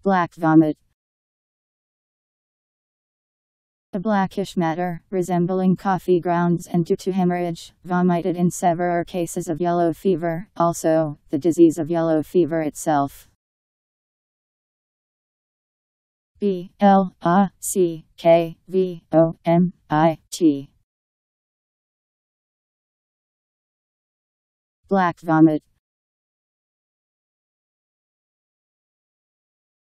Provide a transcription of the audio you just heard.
Black vomit. A blackish matter, resembling coffee grounds and due to hemorrhage, vomited in severe cases of yellow fever, also, the disease of yellow fever itself. BLACKVOMIT. Black vomit.